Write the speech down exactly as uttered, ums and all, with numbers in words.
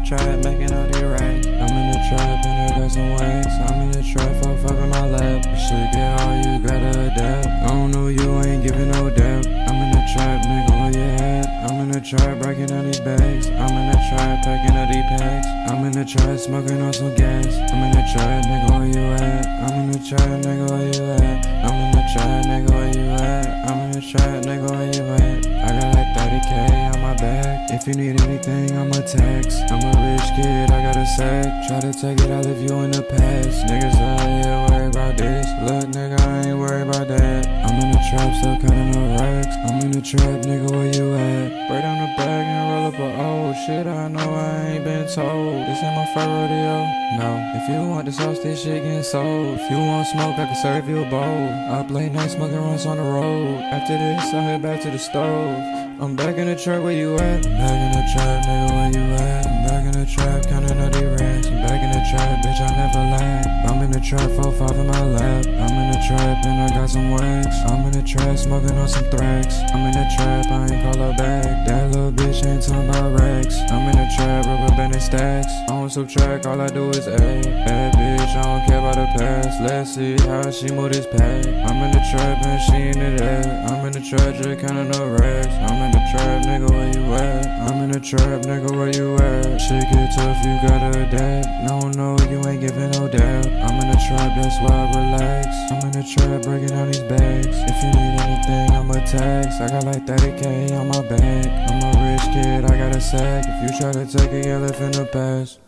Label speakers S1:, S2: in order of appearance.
S1: trap, making all these racks. I'm in the trap and I got some wax. I'm in the trap, fuck fucking my lap. You should get all you gotta adapt. I don't know you, ain't giving no doubt. I'm in the trap, nigga, where you at? I'm in the trap, breaking all these bags. I'm in the trap, packing all these packs. I'm in the trap, smoking on some gas. I'm in the trap, nigga, where you at? I'm in the trap, nigga, where you at? I'm in the trap, nigga, where you at? I'm in the trap, nigga, where you at? I got like thirty K on my back. If you need anything, I'ma text. I'm a rich kid, I got a sack. Try to take it, I leave you in the past. Niggas out here worry about this. Look, nigga, I ain't worried about that. I'm in the trap, still cutting the racks. I'm in the trap, nigga, where you at? Break down the bag and roll up a oh shit, I know I ain't been told. This ain't my first rodeo. No, if you want the sauce, this shit getting sold. If you want smoke, I can serve you a bowl. Up late night smoking runs on the road. After this, I head back to the stove. I'm back in the trap, where you at? I'm back in the trap, nigga, where you at? I'm back in the trap, counting all these racks. I'm back in the trap, bitch, I never lag. I'm in the trap, four five in my lap. I'm in the trap and I got some wax. I'm in the trap, smoking on some thrax. I'm in the trap, I ain't call her back. That little bitch ain't talking about racks. I'm in the trap, rubber banding stacks. I don't subtract, all I do is add. Bad bitch, I don't care about the past. Let's see how she move this pack. I'm in the trap and she in it at. I'm in the trap, just counting no racks. I'm in the trap, nigga, where you at? I'm in the trap, nigga, where you at? Shit get tough, you gotta adapt. No, no, you ain't giving no doubt. I'm in the trap, that's why I relax. I'm in the trap, breaking all these bags. If you need anything, I'm a tax. I got like thirty K on my back. I'm a rich kid, I got a sack. If you try to take it, you'll live in the past.